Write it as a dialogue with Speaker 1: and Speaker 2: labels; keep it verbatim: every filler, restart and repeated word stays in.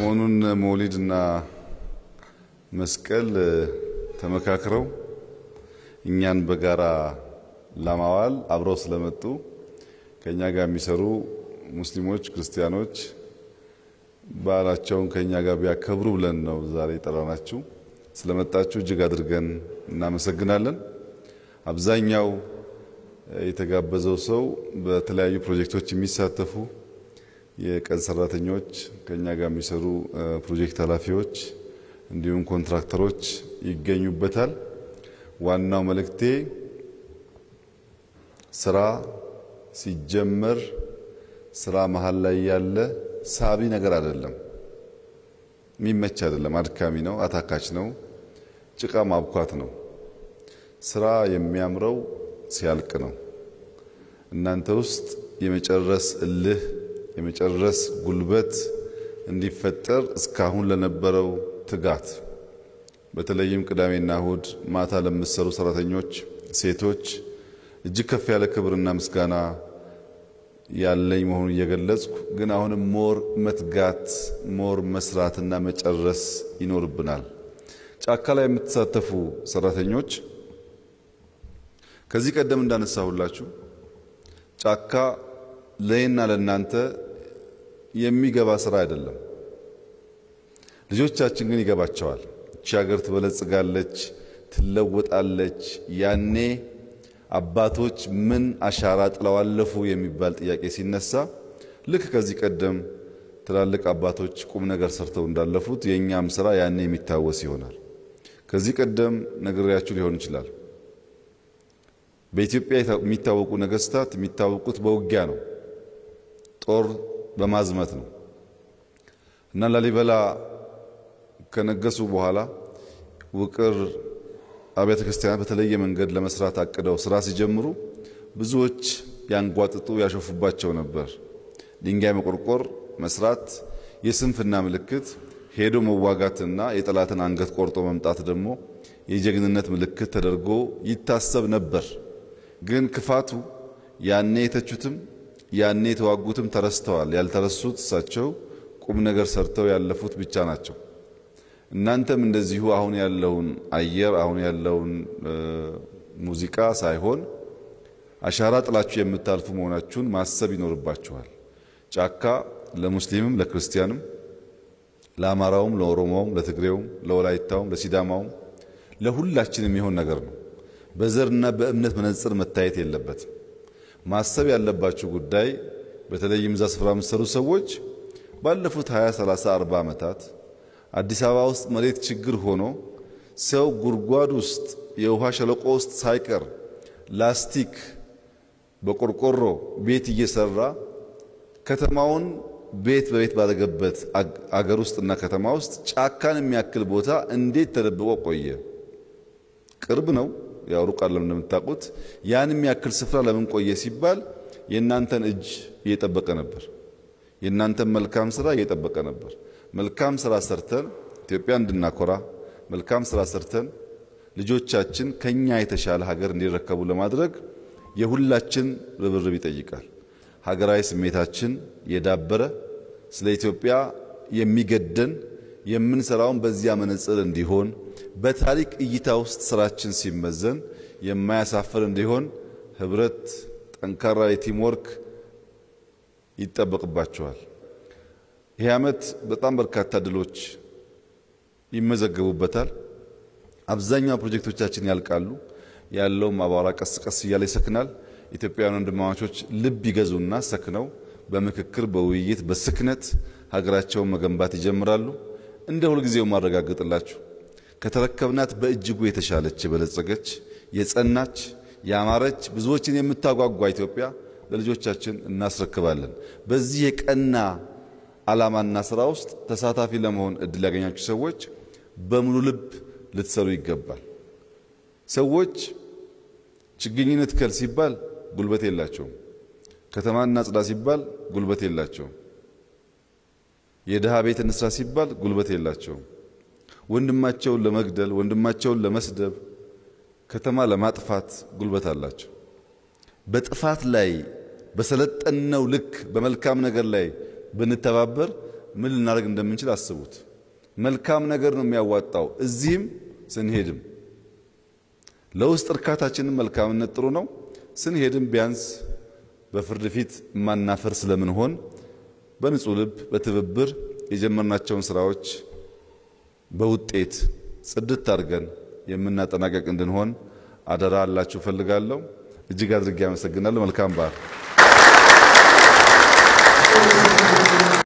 Speaker 1: ሰሞኑን መውሊድና መስቀል ተመካክረው እኛን በጋራ ለማዋል አብረው ስለመጡ ከኛ ጋር የሚሰሩ ሙስሊሞች ክርስቲያኖች በዓላቸውን ከኛ ጋር ቢያከብሩ ብለን ነው ዛሬ ጠራናችሁ። ስለመጣችሁ እጅግ አድርገን እናመሰግናለን። አብዛኛው የተጋበዘው ሰው በተለያዩ ፕሮጀክቶች የሚሳተፉ የቀን ሰራተኞች ከኛ ጋር የሚሰሩ ፕሮጀክት ኃላፊዎች እንዲሁም ኮንትራክተሮች ይገኙበታል። ዋናው መልእክቴ ስራ ሲጀመር ስራ መሃል ላይ ያለ ሳቢ ነገር አይደለም፣ የሚመች አይደለም፣ አድካሚ ነው፣ አታካች ነው፣ ጭቃ ማብኳት ነው። ስራ የሚያምረው ሲያልቅ ነው። እናንተ ውስጥ የመጨረስ እልህ የመጨረስ ጉልበት እንዲፈጠር እስካሁን ለነበረው ትጋት በተለይም ቅዳሜና እሁድ ማታ ለምትሰሩ ሰራተኞች ሴቶች እጅግ ከፍ ያለ ክብርና ምስጋና ያለኝ መሆኑን እየገለጽኩ ግን አሁንም ሞር መትጋት ሞር መስራትና መጨረስ ይኖርብናል። ጫካ ላይ የምትሳተፉ ሰራተኞች ከዚህ ቀደም እንዳነሳሁላችሁ ጫካ ለእኔና ለእናንተ የሚገባ ስራ አይደለም። ልጆቻችን ግን ይገባቸዋል። እቺ ሀገር ትበለጽጋለች፣ ትለወጣለች። ያኔ አባቶች ምን አሻራ ጥለው አለፉ የሚባል ጥያቄ ሲነሳ ልክ ከዚህ ቀደም ትላልቅ አባቶች ቁም ነገር ሰርተው እንዳለፉት የኛም ስራ ያኔ የሚታወስ ይሆናል። ከዚህ ቀደም ነግሬያችሁ ሊሆን ይችላል። በኢትዮጵያ የሚታወቁ ነገስታት የሚታወቁት በውጊያ ነው፣ ጦር በማዝመት ነው። እና ላሊበላ ከነገሱ በኋላ ውቅር አብያተ ክርስቲያናት በተለየ መንገድ ለመስራት አቅደው ስራ ሲጀምሩ ብዙዎች ያንጓጥጡ ያሾፉባቸው ነበር። ድንጋይ መቆርቆር መስራት የስንፍና ምልክት፣ ሄዶ መዋጋትና የጠላትን አንገት ቆርጦ መምጣት ደግሞ የጀግንነት ምልክት ተደርጎ ይታሰብ ነበር። ግን ክፋቱ ያኔ የተቹትም ያኔ የተዋጉትም ተረስተዋል። ያልተረሱት እሳቸው ቁም ነገር ሰርተው ያለፉት ብቻ ናቸው። እናንተም እንደዚሁ አሁን ያለውን አየር አሁን ያለውን ሙዚቃ ሳይሆን አሻራ ጥላችሁ የምታልፉ መሆናችሁን ማሰብ ይኖርባችኋል። ጫካ ለሙስሊምም ለክርስቲያንም ለአማራውም ለኦሮሞውም ለትግሬውም ለወላይታውም ለሲዳማውም ለሁላችንም ይሆን ነገር ነው። በዘርና በእምነት መነጽር መታየት የለበትም። ማሰብ ያለባችሁ ጉዳይ በተለይም እዛ ስፍራ የምትሰሩ ሰዎች ባለፉት ሃያ ሰላሳ አርባ ዓመታት አዲስ አበባ ውስጥ መሬት ችግር ሆኖ ሰው ጉርጓድ ውስጥ የውሃ ሸለቆ ውስጥ ሳይቀር ላስቲክ በቆርቆሮ ቤት እየሰራ ከተማውን ቤት በቤት ባደረገበት አገር ውስጥና ከተማ ውስጥ ጫካን የሚያክል ቦታ እንዴት ተደብቆ ቆየ? ቅርብ ነው ያው ሩቅ አይደለም እንደምታውቁት። ያን የሚያክል ስፍራ ለምን ቆየ ሲባል የእናንተን እጅ እየጠበቀ ነበር፣ የእናንተን መልካም ስራ እየጠበቀ ነበር። መልካም ስራ ሰርተን ኢትዮጵያ እንድናኮራ መልካም ስራ ሰርተን ልጆቻችን ከኛ የተሻለ ሀገር እንዲረከቡ ለማድረግ የሁላችን ርብርብ ይጠይቃል። ሀገራዊ ስሜታችን የዳበረ ስለ ኢትዮጵያ የሚገደን የምንሰራውን በዚያ መነጽር እንዲሆን በታሪክ እይታ ውስጥ ስራችን ሲመዘን የማያሳፍር እንዲሆን ህብረት ጠንካራ የቲም ወርክ ይጠበቅባቸዋል። ይሄ ዓመት በጣም በርካታ ድሎች ይመዘገቡበታል። አብዛኛው ፕሮጀክቶቻችን ያልቃሉ። ያለው ማባራ ቀስ ቀስ እያለ ይሰክናል። ኢትዮጵያውያን ወንድማማቾች ልብ ይገዙና ሰክነው በምክክር በውይይት በስክነት ሀገራቸውን መገንባት ይጀምራሉ። እንደ ሁሉ ጊዜው ማረጋግጥላችሁ ከተረከብናት በእጅጉ የተሻለች የበለጸገች የጸናች ያማረች ብዙዎችን የምታጓጓ ኢትዮጵያ ለልጆቻችን እናስረክባለን። በዚህ የቀና ዓላማና ስራ ውስጥ ተሳታፊ ለመሆን እድል ያገኛችሁ ሰዎች በሙሉ ልብ ልትሰሩ ይገባል። ሰዎች ችግኝን ትከል ሲባል ጉልበት የላቸውም። ከተማና ጽዳ ሲባል ጉልበት የላቸውም። የደሃ ቤት እንስራ ሲባል ጉልበት የላቸውም። ወንድማቸውን ለመግደል ወንድማቸውን ለመስደብ ከተማ ለማጥፋት ጉልበት አላቸው። በጥፋት ላይ በሰለጠነው ልክ በመልካም ነገር ላይ ብንተባበር ምን ልናደርግ እንደምንችል አስቡት መልካም ነገር ነው የሚያዋጣው እዚህም ስንሄድም ለውስጥ እርካታችንን መልካምነት ጥሩ ነው ስንሄድም ቢያንስ በፍርድ ፊት ማናፈር ስለምን ሆን በንጹህ ልብ በትብብር የጀመርናቸውን ስራዎች በውጤት ጽድት አድርገን የምናጠናቀቅ እንድንሆን አደራ አላችሁ ፈልጋለሁ እጅግ አድርጌ አመሰግናለሁ መልካም በዓል